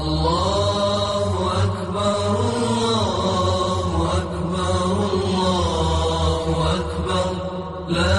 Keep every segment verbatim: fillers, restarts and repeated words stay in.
اللہ اکبر اللہ اکبر اللہ اکبر لا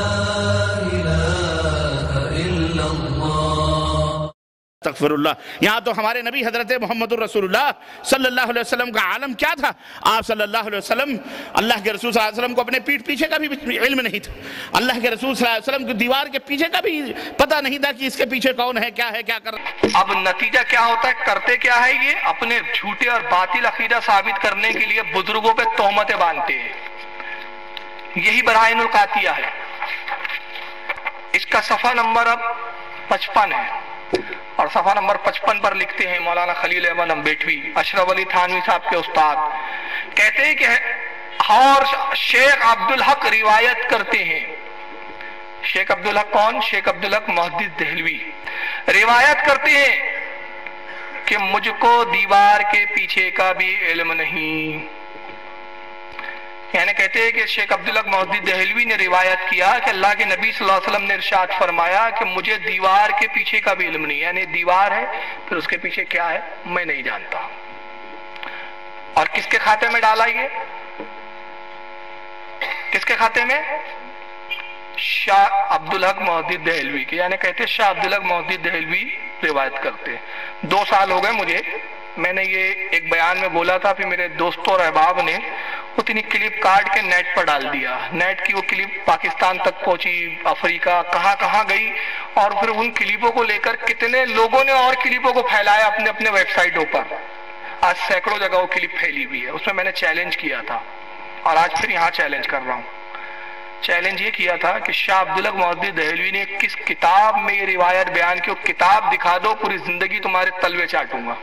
الہ الا اللہ۔ استغفر اللہ۔ یہاں تو ہمارے نبی حضرت محمد الرسول اللہ صلی اللہ علیہ وسلم کا عالم کیا تھا؟ آپ صلی اللہ علیہ وسلم اللہ کے رسول صلی اللہ علیہ وسلم کو اپنے پیٹھ پیچھے کا بھی علم نہیں تھا۔ اللہ کے رسول صلی اللہ علیہ وسلم کو دیوار کے پیچھے کا بھی پتہ نہیں تھا کہ اس کے پیچھے کون ہے، کیا ہے، کیا کر رہا ہے۔ اب نتیجہ کیا ہوتا ہے؟ کرتے کیا ہے؟ یہ اپنے جھوٹے اور باطل عقیدہ ثابت کرنے کے لیے بزرگوں پہ تہمتیں باندھتے ہیں۔ یہی براہین القاطعیہ ہے۔ اس کا صفحہ نمبر اب پچپن ہے، اور صفحہ نمبر پچپن پر لکھتے ہیں مولانا خلیل احمد امبیٹوی، اشرف علی تھانوی صاحب کے استاد، کہتے ہیں کہ اور شیخ عبدالحق روایت کرتے ہیں۔ شیخ عبدالحق کون؟ شیخ عبدالحق محدث دہلوی روایت کرتے ہیں کہ مجھ کو دیوار کے پیچھے کا بھی علم نہیں۔ یعنی کہتے ہیں کہ شیخ عبدالحق محدث دہلوی نے روایت کیا کہ اللہ کے نبی صلی اللہ علیہ وسلم نے ارشاد فرمایا کہ مجھے دیوار کے پیچھے کا بھی علم نہیں، یعنی دیوار ہے پھر اس کے پیچھے کیا ہے میں نہیں جانتا۔ اور کس کے کھاتے میں ڈالا یہ؟ کس کے کھاتے میں؟ شاہ عبدالحق محدث دہلوی کے، یعنی کہتے ہیں شاہ عبدالحق محدث دہلوی روایت کرتے ہیں۔ دو سال ہو گئے مجھے، میں نے یہ ایک بیان میں بولا تھا، پھر میرے دوستوں اور احباب نے اتنی کلپ کاٹ کے نیٹ پر ڈال دیا۔ نیٹ کی وہ کلپ پاکستان تک پہنچی، افریقہ کہاں کہاں گئی، اور پھر ان کلپوں کو لے کر کتنے لوگوں نے اور کلپوں کو پھیلایا اپنے اپنے ویب سائٹوں پر۔ آج سینکڑوں جگہ وہ کلپ پھیلی ہوئی ہے۔ اس میں میں نے چیلنج کیا تھا، اور آج پھر یہاں چیلنج کر رہا ہوں۔ چیلنج یہ کیا تھا کہ شاہ عبدالحق محدث دہلوی نے کس کتاب میں یہ روایت بیان کی، وہ کتاب دکھا دو، پوری زندگی تمہارے تلوے چاٹوں گا۔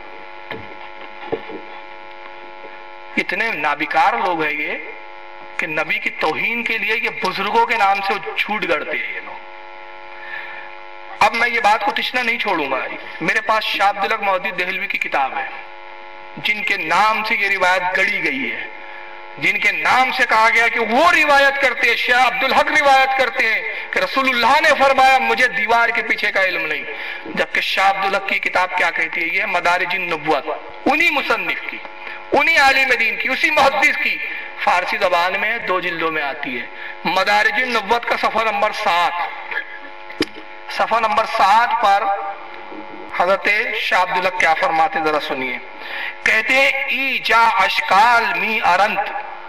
اتنے نابکار لوگ ہیں یہ کہ نبی کی توہین کے لیے یہ بزرگوں کے نام سے جھوٹ گڑتے ہیں یہ لوگ۔ اب میں یہ بات کو تشنا نہیں چھوڑوں گا، میرے پاس شاہ عبدالحق محدث دہلوی کی کتاب ہے جن کے نام سے یہ روایت گڑی گئی ہے، جن کے نام سے کہا گیا کہ وہ روایت کرتے ہیں، شاہ عبدالحق روایت کرتے ہیں کہ رسول اللہ نے فرمایا مجھے دیوار کے پیچھے کا علم نہیں، جبکہ شاہ عبدالحق کی کتاب کیا کہتی ہے؟ یہ مدارج النبوت، انہی مصنف کی، انہی عالم دین کی، اسی محدث کی، فارسی زبان میں دو جلدوں میں آتی ہے۔ مدارج النبوت کا صفحہ نمبر سات، صفحہ نمبر سات پر حضرت شاہ عبدالحق کیا فرماتے ذرا سنیے۔ کہتے ہیں ای جا اشکال می ارند،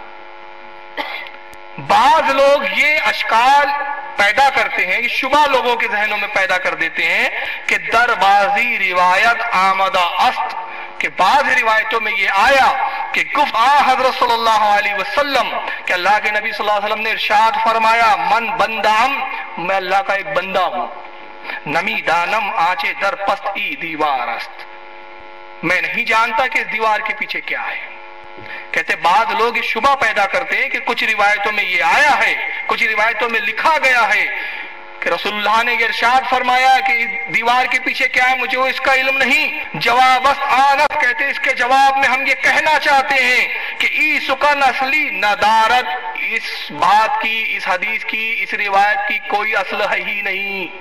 بعض لوگ یہ اشکال پیدا کرتے ہیں، یہ شبہ لوگوں کے ذہنوں میں پیدا کر دیتے ہیں کہ دروازی روایت آمدہ است، کہ بعض روایتوں میں یہ آیا کہ گفت آ حضرت صلی اللہ علیہ وسلم کہ اللہ کے نبی صلی اللہ علیہ وسلم نے ارشاد فرمایا من بندام، میں اللہ کا ایک بندہ ہوں، نمی دانم آنچے در پست ای دیوار است، میں نہیں جانتا کہ اس دیوار کے پیچھے کیا ہے۔ کہتے بعض لوگ یہ شبہ پیدا کرتے ہیں کہ کچھ روایتوں میں یہ آیا ہے، کچھ روایتوں میں لکھا گیا ہے کہ رسول اللہ نے یہ ارشاد فرمایا کہ دیوار کے پیچھے کیا ہے مجھے اس کا علم نہیں۔ جواب است آنت، کہتے اس کے جواب میں ہم یہ کہنا چاہتے ہیں کہ ای سکن اصلی ندارت، اس بات کی، اس حدیث کی، اس روایت کی کوئی اصل ہے ہی نہیں۔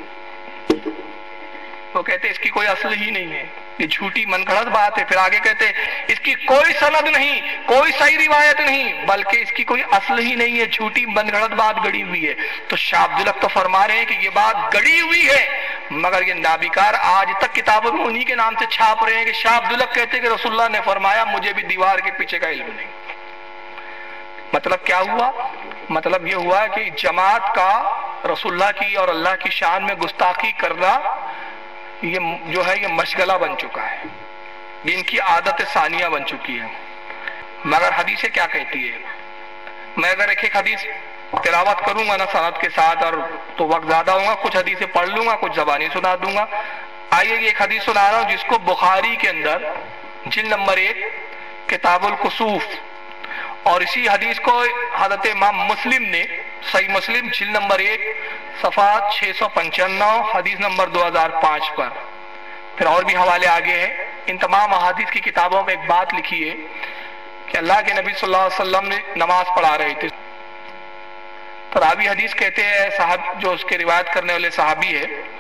وہ کہتے اس کی کوئی اصل ہی نہیں ہے، یہ جھوٹی من گھڑت بات ہے۔ پھر آگے کہتے اس کی کوئی سند نہیں، کوئی صحیح روایت نہیں، بلکہ اس کی کوئی اصل ہی نہیں ہے، جھوٹی من گھڑت بات گڑی ہوئی ہے۔ تو شاہ عبدالحق تو فرما رہے ہیں کہ یہ بات گڑی ہوئی ہے، مگر یہ نابکار آج تک کتابوں میں انہی کے نام سے چھاپ رہے ہیں کہ شاہ عبدالحق کہتے ہیں کہ رسول اللہ نے فرمایا مجھے بھی دیوار کے پیچھے کا علم نہیں۔ مطلب کیا ہوا؟ مطلب یہ ہوا کہ جماعت کا رسول اللہ کی اور اللہ کی شان میں گستاخی کرنا یہ جو ہے یہ مشغلہ بن چکا ہے، یہ ان کی عادت ثانیہ بن چکی ہے۔ مگر حدیثیں کیا کہتی ہے؟ میں اگر ایک ایک حدیث تلاوت کروں گا نا سند کے ساتھ اور تو وقت زیادہ ہوگا، کچھ حدیثیں پڑھ لوں گا، کچھ زبانی سنا دوں گا۔ آئیے یہ ایک حدیث سنا رہا ہوں جس کو بخاری کے اندر جلد نمبر ایک کتاب الکسوف، اور اسی حدیث کو حضرت امام مسلم نے صحیح مسلم جلد نمبر ایک صفحہ چھ سو پنچانوے حدیث نمبر دو ہزار پانچ پر، پھر اور بھی حوالے آگے ہیں۔ ان تمام احادیث کی کتابوں میں ایک بات لکھی ہے کہ اللہ کے نبی صلی اللہ علیہ وسلم نے نماز پڑھا رہے تھے، تو راوی حدیث کہتے ہیں، صاحب جو اس کے روایت کرنے والے صحابی ہے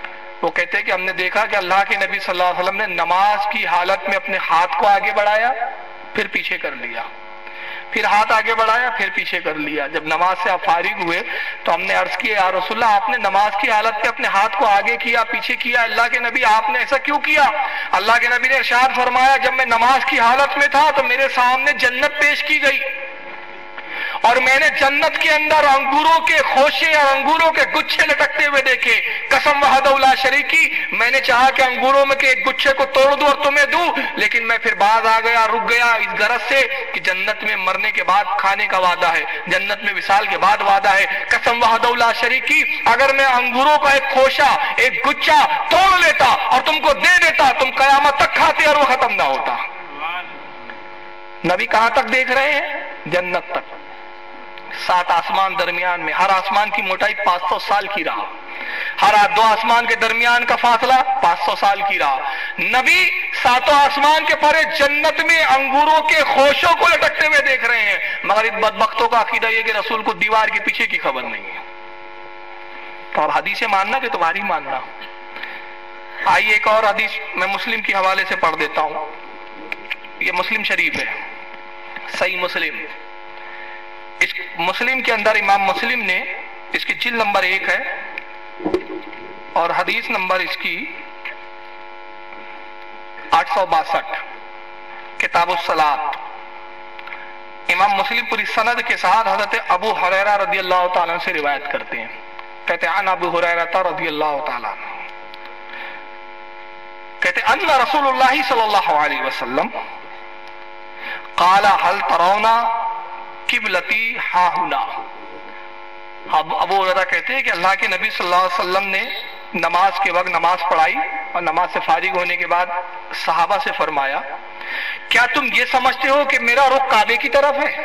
وہ کہتے ہیں کہ ہم نے دیکھا کہ اللہ کے نبی صلی اللہ علیہ وسلم نے نماز کی حالت میں اپنے ہاتھ کو آگے بڑھایا پھر پیچھے کر لیا، پھر ہاتھ آگے بڑھایا پھر پیچھے کر لیا۔ جب نماز سے آپ فارغ ہوئے تو ہم نے عرض کیا یا رسول اللہ آپ نے نماز کی حالت میں اپنے ہاتھ کو آگے کیا پیچھے کیا، اللہ کے نبی آپ نے ایسا کیوں کیا؟ اللہ کے نبی نے ارشاد فرمایا جب میں نماز کی حالت میں تھا تو میرے سامنے جنت پیش کی گئی اور میں نے جنت کے اندر انگوروں کے خوشے اور انگوروں کے گچھے لٹکتے ہوئے دیکھے، قسم وحدہ لا شریک کی میں نے چاہا کہ انگوروں میں کے ایک گچھے کو توڑ دوں اور تمہیں دوں، لیکن میں پھر باز آ گیا، رک گیا اس غرض سے کہ جنت میں مرنے کے بعد کھانے کا وعدہ ہے، جنت میں وصال کے بعد وعدہ ہے، قسم وحدہ لا شریک کی اگر میں انگوروں کا ایک خوشہ ایک گچھا توڑ لیتا اور تم کو دے دیتا تم قیامت تک کھاتے اور وہ ختم نہ ہوتا۔ نبی کہاں تک دیکھ رہے ہیں؟ جنت تک۔ سات آسمان درمیان میں، ہر آسمان کی موٹائی پانچ سو سال کی رہا، ہر دو آسمان کے درمیان کا فاصلہ پانچ سو سال کی رہا۔ نبی ساتوں آسمان کے پرے جنت میں انگوروں کے خوشوں کو لٹکتے ہوئے دیکھ رہے ہیں، مگر ان بدبختوں کا عقیدہ یہ کہ رسول کو دیوار کے پیچھے کی خبر نہیں ہے۔ تو اب حدیثیں ماننا کہ تمہاری ماننا؟ آئیے ایک اور حدیث میں مسلم کے حوالے سے پڑھ دیتا ہوں، یہ مسلم شریف ہے، صحیح مسلم۔ اس مسلم کے اندر امام مسلم نے اس کی جلد نمبر ایک ہے اور حدیث نمبر اس کی آٹھ سو باسٹھ، کتاب الصلاۃ۔ امام مسلم پوری سند کے ساتھ حضرت ابو ہریرہ رضی اللہ تعالیٰ سے روایت کرتے ہیں، کہتے ہیں عن ابو ہریرہ رضی اللہ تعالیٰ کہتے ہیں ان رسول اللہ صلی اللہ علیہ وسلم قال هل ترون قبلتی ہا ہنا۔ ابو ہریرہ کہتے ہیں کہ اللہ کے نبی صلی اللہ علیہ وسلم نے نماز کے وقت نماز پڑھائی اور نماز سے فارغ ہونے کے بعد صحابہ سے فرمایا کیا تم یہ سمجھتے ہو کہ میرا رخ کعبے کی طرف ہے؟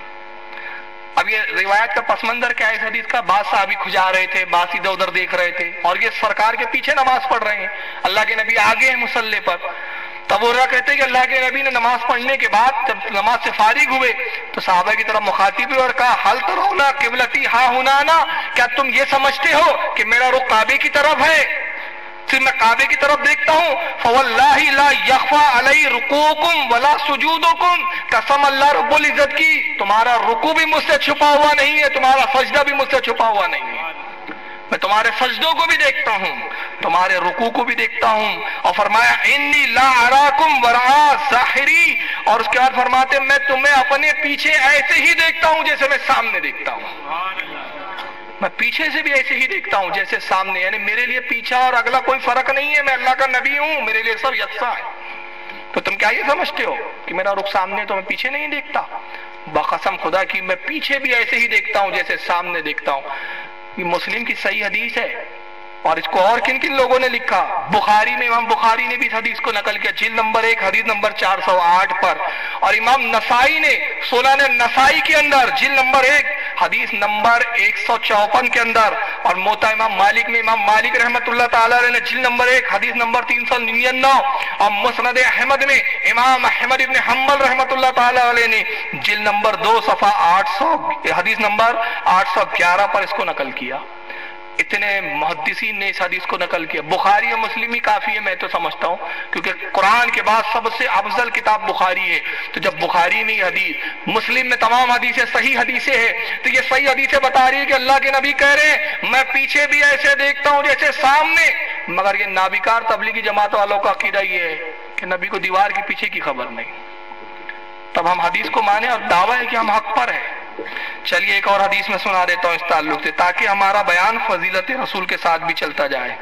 اب یہ روایت کا پس منظر کیا ہے اس حدیث کا؟ بعض صحابی کھجا رہے تھے، بعض ادھر ادھر دیکھ رہے تھے اور یہ سرکار کے پیچھے نماز پڑھ رہے ہیں، اللہ کے نبی آگے ہیں مصلی پر۔ تب وہ کہتے ہیں کہ اللہ کے نبی نے نماز پڑھنے کے بعد جب نماز سے فارغ ہوئے تو صحابہ کی طرف مخاطب ہوئے اور کہا حل ترون قبلتی ہا ہنا، کیا تم یہ سمجھتے ہو کہ میرا رخ کعبے کی طرف ہے؟ پھر میں کعبے کی طرف دیکھتا ہوں فواللہ لا یخفی علی رکوعکم ولا سجودکم، قسم اللہ رب العزت کی تمہارا رکوع بھی مجھ سے چھپا ہوا نہیں ہے، تمہارا سجدہ بھی مجھ سے چھپا ہوا نہیں ہے، میں تمہارے سجدوں کو بھی دیکھتا ہوں، تمہارے رکوع کو بھی دیکھتا ہوں۔ اور فرمایا انی لا اراکم وراء ظاہری، اور اس کے بعد فرماتے میں تمہیں اپنے پیچھے ایسے ہی دیکھتا ہوں جیسے میں سامنے دیکھتا ہوں، میں پیچھے سے بھی ایسے ہی دیکھتا ہوں جیسے سامنے، یعنی میرے لیے پیچھا اور اگلا کوئی فرق نہیں ہے، میں اللہ کا نبی ہوں، میرے لیے سب یکساں ہے۔ تو تم کیا یہ سمجھتے ہو کہ میرا رخ سامنے تو میں پیچھے نہیں دیکھتا؟ بقسم خدا کی میں پیچھے بھی ایسے ہی دیکھتا ہوں جیسے سامنے دیکھتا ہوں۔ یہ مسلم کی صحیح حدیث ہے، اور اس کو اور کن کن لوگوں نے لکھا؟ بخاری میں امام بخاری نے بھی اس حدیث کو نقل کیا جلد نمبر ایک حدیث نمبر چار سو آٹھ پر، اور امام نسائی نے سنن نسائی کے اندر جلد نمبر ایک حدیث نمبر ایک سو چوپن کے اندر، اور موطا امام مالک میں امام مالک رحمت اللہ تعالیٰ علیہ نے جلد نمبر ایک حدیث نمبر تین سو ننانوے، اور مسند احمد میں امام احمد ابن حنبل رحمت اللہ تعالیٰ علیہ نے جلد نمبر دو صفحہ آٹھ سو حدیث نمبر آٹھ سو گیارہ پر اس کو نقل کیا۔ اتنے محدثین نے اس حدیث کو نقل کیا۔ بخاری اور مسلم ہی کافی ہے میں تو سمجھتا ہوں، کیونکہ قرآن کے بعد سب سے افضل کتاب بخاری ہے، تو جب بخاری میں یہ حدیث، مسلم میں تمام حدیثیں صحیح حدیثیں ہیں، تو یہ صحیح حدیثیں بتا رہی ہے کہ اللہ کے نبی کہہ رہے ہیں میں پیچھے بھی ایسے دیکھتا ہوں جیسے سامنے۔ مگر یہ نابکار تبلیغی جماعت والوں کا عقیدہ یہ ہے کہ نبی کو دیوار کے پیچھے کی خبر نہیں، تب ہم حدیث کو مانیں اور دعویٰ ہے کہ ہم حق پر ہیں۔ چلیے ایک اور حدیث میں سنا دیتا ہوں اس تعلق سے، تاکہ ہمارا بیان فضیلت رسول کے ساتھ بھی چلتا جائے۔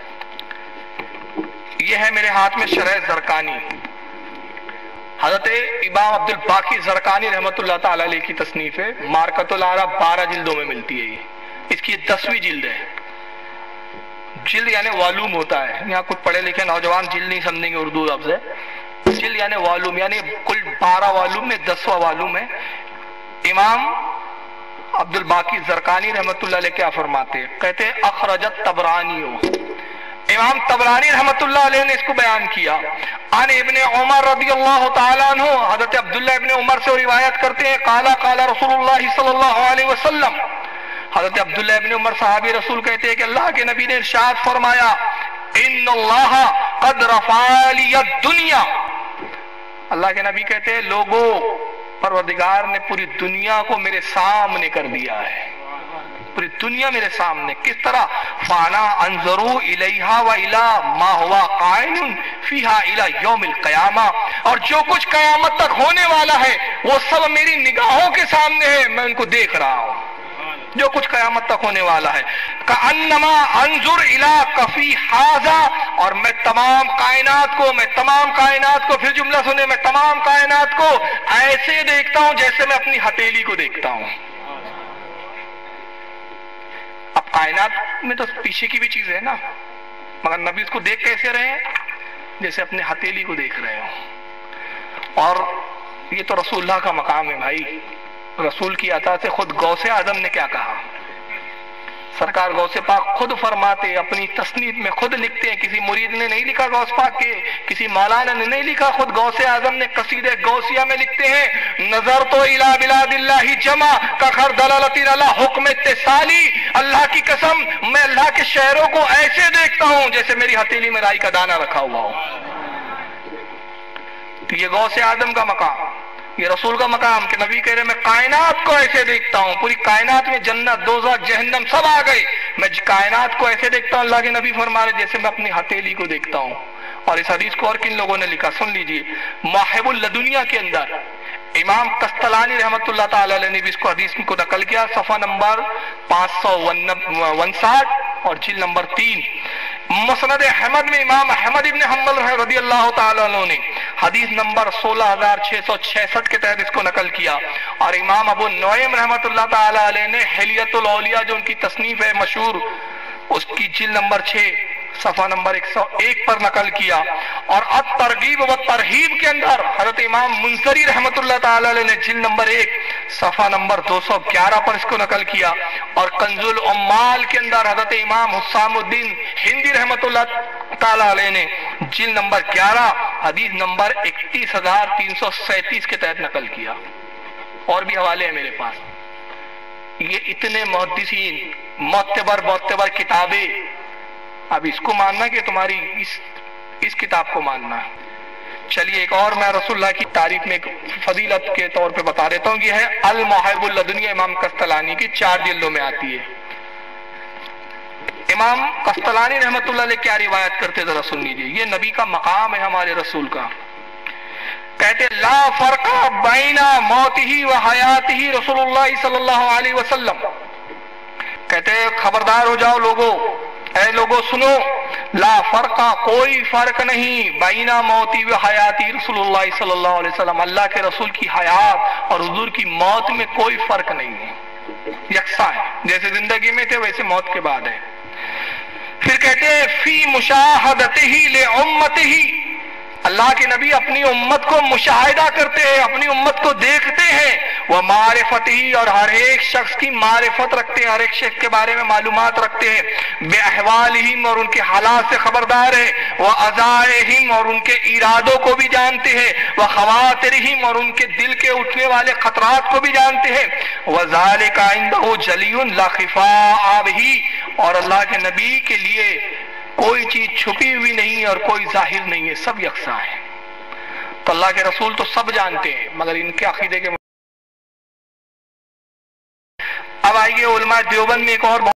یہ ہے میرے ہاتھ میں شرح زرقانی، حضرت امام عبد الباقی زرقانی رحمت اللہ تعالی علیہ کی تصنیف ہے، مارکۃ العرب بارہ جلدوں میں ملتی ہے، یہ اس کی دسویں جلد ہے۔ جلد یعنی والوم ہوتا ہے، یہاں کچھ پڑھے لکھے نوجوان جلد نہیں سمجھیں گے، اردو لفظ ہے۔ جلد یعنی والوم، یعنی کل بارہ والوم میں دسواں والوم ہے۔ امام عبد الباقی زرقانی رحمت اللہ علیہ کیا فرماتے ہیں؟ کہتے ہیں اخرجت تبرانی، امام تبرانی رحمت اللہ علیہ نے اس کو بیان کیا۔ عن ابن عمر رضی اللہ تعالیٰ عنہ، حضرت عبداللہ ابن عمر سے روایت کرتے ہیں، قالا قالا رسول اللہ صلی اللہ علیہ وسلم، حضرت عبداللہ ابن عمر صحابی رسول کہتے ہیں کہ اللہ کے نبی نے ارشاد فرمایا ان اللہ قد رفع لی الدنیا، اللہ کے نبی کہتے ہیں لوگوں پروردگار نے پوری دنیا کو میرے سامنے کر دیا ہے، پوری دنیا میرے سامنے. کس طرح؟ فانا انظروا الیہا و الی ما ہوا قائم فیہا الی یوم القیامہ، اور جو کچھ قیامت تک ہونے والا ہے وہ سب میری نگاہوں کے سامنے ہے، میں ان کو دیکھ رہا ہوں جو کچھ قیامت تک ہونے والا ہے. کأنما انظر الی کفی ھذا، اور میں تمام کائنات کو میں تمام کائنات کو پھر جملہ سنے، میں تمام کائنات کو ایسے دیکھتا ہوں جیسے میں اپنی ہتھیلی کو دیکھتا ہوں. اب کائنات میں تو پیچھے کی بھی چیز ہے نا، مگر نبی اس کو دیکھ کیسے رہے ہیں؟ جیسے اپنے ہتھیلی کو دیکھ رہے ہوں. اور یہ تو رسول اللہ کا مقام ہے بھائی. رسول کی عطا سے خود غوث اعظم نے کیا کہا؟ سرکار غوث پاک خود فرماتے، اپنی تصنیف میں خود لکھتے ہیں، کسی مرید نے نہیں لکھا غوث پاک کے، کسی مولانا نے نہیں لکھا، خود غوث اعظم نے قصیدہ غوثیہ میں لکھتے ہیں، نظر تو الی بلاد اللہ جمع کا خر دلالتی علی حکم اتصالی، اللہ کی قسم میں اللہ کے شہروں کو ایسے دیکھتا ہوں جیسے میری ہتھیلی میں رائی کا دانہ رکھا ہوا ہو. تو یہ غوث اعظم کا مقام، یہ رسول کا مقام کہ نبی کہہ رہے میں کائنات کو ایسے دیکھتا ہوں، پوری کائنات میں جنت دوزخ جہنم سب آ گئے، میں کائنات کو ایسے دیکھتا ہوں، اللہ کے نبی فرما رہے جیسے میں اپنی ہتھیلی کو دیکھتا ہوں. اور اس حدیث کو اور کن لوگوں نے لکھا سن لیجئے. مواہب اللدنیہ کے اندر امام قسطلانی رحمت اللہ تعالی علیہ نے بھی اس کو حدیث کو نقل کیا، صفحہ نمبر پانچ سو انسٹھ اور جلد نمبر تین. مسند احمد میں امام احمد ابن حنبل رضی اللہ تعالیٰ عنہ نے حدیث نمبر سولہ ہزار چھ سو چھسٹھ کے تحت اس کو نقل کیا. اور امام ابو نعیم رحمت اللہ تعالیٰ علیہ نے حلیۃ الاولیاء جو ان کی تصنیف ہے مشہور، اس کی جلد نمبر چھ صفحہ نمبر ایک سو ایک پر نقل کیا. اور الترغیب و ترہیب کے اندر حضرت امام منذری رحمت اللہ تعالیٰ علیہ نے جلد نمبر ایک صفحہ نمبر دو سو گیارہ پر اس کو نقل کیا. اور کنز العمال کے اندر حضرت امام حسام الدین ہندی رحمت اللہ تعالیٰ علیہ نے جلد نمبر گیارہ حدیث نمبر اکتیس ہزار تین سو سینتیس کے تحت نقل کیا. اور بھی حوالے ہیں میرے پاس. یہ اتنے محدثین معتبر معتبر کتابیں، اب اس کو ماننا کہ تمہاری اس اس کتاب کو ماننا. چلیے ایک اور میں رسول اللہ کی تعریف میں فضیلت کے طور پہ بتا دیتا ہوں. یہ ہے المواہب اللدنیہ امام قسطلانی کی، چار جلدوں میں آتی ہے. امام قسطلانی رحمت اللہ علیہ کیا روایت کرتے ذرا سن لیجیے. یہ نبی کا مقام ہے ہمارے رسول کا. کہتے لا فرق بین موتہ و حیاتہ رسول اللہ صلی اللہ علیہ وسلم. کہتے خبردار ہو جاؤ لوگوں، اے لوگوں سنو، لا فرق کوئی فرق نہیں، بینا موتی و حیاتی رسول اللہ صلی اللہ علیہ وسلم، اللہ کے رسول کی حیات اور حضور کی موت میں کوئی فرق نہیں ہے، یکساں ہے، جیسے زندگی میں تھے ویسے موت کے بعد ہے. پھر کہتے ہیں فی مشاہدتہ لامتہ، اللہ کے نبی اپنی امت کو مشاہدہ کرتے ہیں، اپنی امت کو دیکھتے ہیں. وہ معرفت ہی، اور ہر ایک شخص کی معرفت رکھتے ہیں، ہر ایک شخص کے بارے میں معلومات رکھتے ہیں. بے احوالہم، اور ان کے حالات سے خبردار ہے. وہ عزائہم، اور ان کے ارادوں کو بھی جانتے ہیں. وہ خواطرہم، اور ان کے دل کے اٹھنے والے خطرات کو بھی جانتے ہیں. وذالک عندہ جلی لا خفاء بہ، اور اللہ کے نبی کے لیے کوئی چیز چھپی ہوئی نہیں اور کوئی ظاہر نہیں ہے، سب یکساں ہے. تو اللہ کے رسول تو سب جانتے ہیں، مگر ان کے عقیدے کے اب آئیے علماء دیوبند میں ایک اور